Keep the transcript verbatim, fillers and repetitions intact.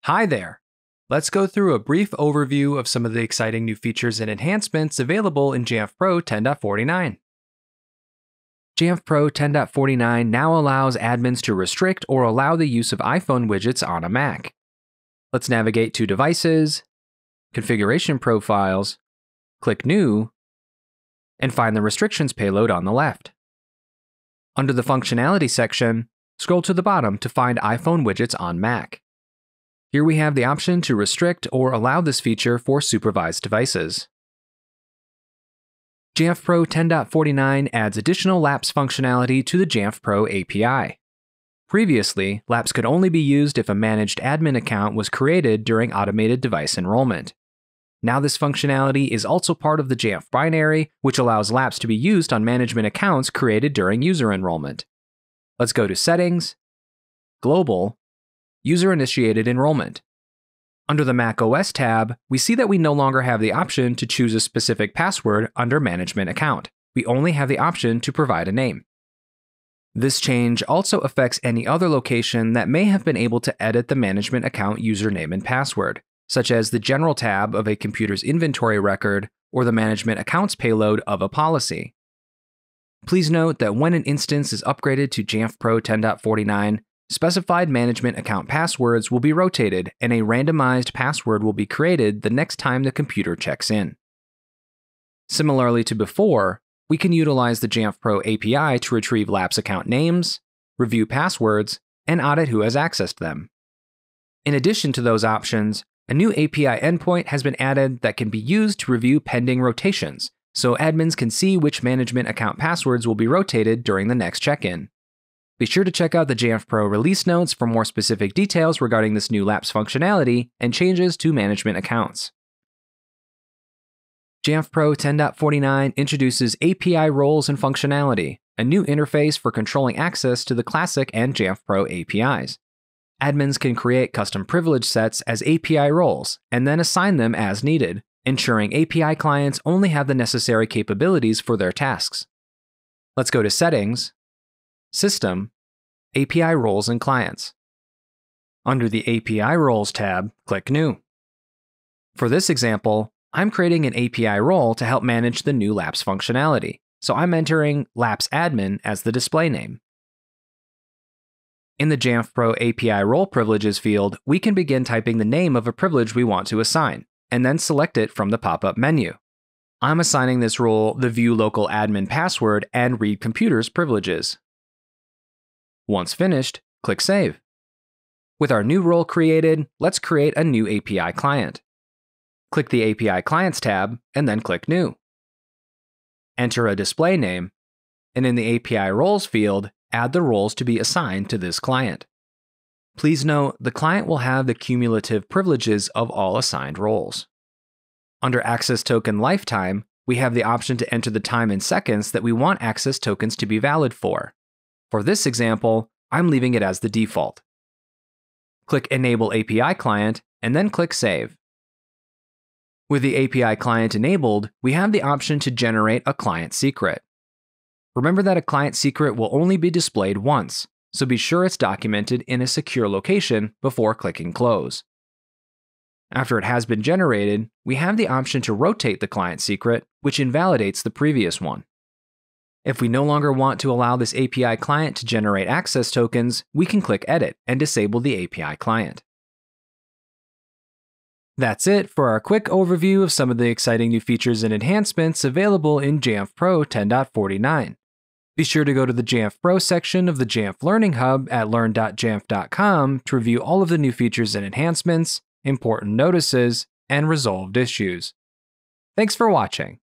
Hi there! Let's go through a brief overview of some of the exciting new features and enhancements available in Jamf Pro ten point forty-nine. Jamf Pro ten point forty-nine now allows admins to restrict or allow the use of iPhone widgets on a Mac. Let's navigate to Devices, Configuration Profiles, click New, and find the Restrictions payload on the left. Under the Functionality section, scroll to the bottom to find iPhone widgets on Mac. Here we have the option to restrict or allow this feature for supervised devices. Jamf Pro ten point forty-nine adds additional Laps functionality to the Jamf Pro A P I. Previously, Laps could only be used if a managed admin account was created during automated device enrollment. Now this functionality is also part of the Jamf binary, which allows Laps to be used on management accounts created during user enrollment. Let's go to Settings, Global, User-Initiated Enrollment. Under the macOS tab, we see that we no longer have the option to choose a specific password under Management Account. We only have the option to provide a name. This change also affects any other location that may have been able to edit the management account username and password, such as the General tab of a computer's inventory record or the Management Accounts payload of a policy. Please note that when an instance is upgraded to Jamf Pro ten point forty-nine, specified management account passwords will be rotated and a randomized password will be created the next time the computer checks in. Similarly to before, we can utilize the Jamf Pro A P I to retrieve Laps account names, review passwords, and audit who has accessed them. In addition to those options, a new A P I endpoint has been added that can be used to review pending rotations, so admins can see which management account passwords will be rotated during the next check-in. Be sure to check out the Jamf Pro release notes for more specific details regarding this new Laps functionality and changes to management accounts. Jamf Pro ten point forty-nine introduces A P I roles and functionality, a new interface for controlling access to the Classic and Jamf Pro A P Is. Admins can create custom privilege sets as A P I roles and then assign them as needed, ensuring A P I clients only have the necessary capabilities for their tasks. Let's go to Settings, System, A P I Roles and Clients. Under the A P I Roles tab, click New. For this example, I'm creating an A P I role to help manage the new Laps functionality, so I'm entering Laps Admin as the display name. In the Jamf Pro A P I Role Privileges field, we can begin typing the name of a privilege we want to assign, and then select it from the pop-up menu. I'm assigning this role the View Local Admin Password and Read Computers privileges. Once finished, click Save. With our new role created, let's create a new A P I client. Click the A P I Clients tab, and then click New. Enter a display name, and in the A P I Roles field, add the roles to be assigned to this client. Please note, the client will have the cumulative privileges of all assigned roles. Under Access Token Lifetime, we have the option to enter the time in seconds that we want access tokens to be valid for. For this example, I'm leaving it as the default. Click Enable A P I Client, and then click Save. With the A P I client enabled, we have the option to generate a client secret. Remember that a client secret will only be displayed once, so be sure it's documented in a secure location before clicking Close. After it has been generated, we have the option to rotate the client secret, which invalidates the previous one. If we no longer want to allow this A P I client to generate access tokens, we can click Edit and disable the A P I client. That's it for our quick overview of some of the exciting new features and enhancements available in Jamf Pro ten point forty-nine. Be sure to go to the Jamf Pro section of the Jamf Learning Hub at learn dot jamf dot com to review all of the new features and enhancements, important notices, and resolved issues. Thanks for watching.